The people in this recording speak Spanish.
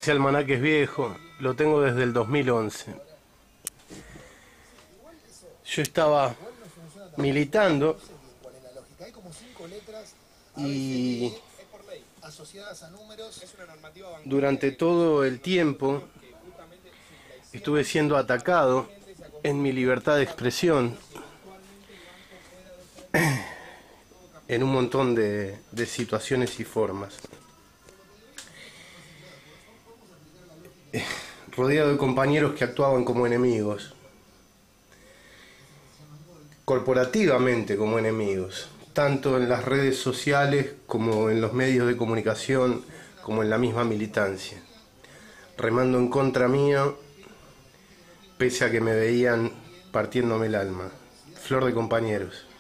Ese almanaque es viejo, lo tengo desde el 2011. Yo estaba militando y durante todo el tiempo estuve siendo atacado en mi libertad de expresión en un montón de situaciones y formas. Rodeado de compañeros que actuaban como enemigos, corporativamente como enemigos, tanto en las redes sociales como en los medios de comunicación, como en la misma militancia, remando en contra mío, pese a que me veían partiéndome el alma. Flor de compañeros.